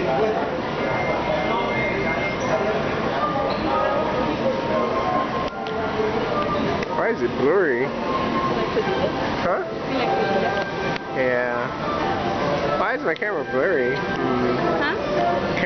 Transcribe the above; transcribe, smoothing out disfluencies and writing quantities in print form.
Why is it blurry? Huh? Yeah. Why is my camera blurry? Huh?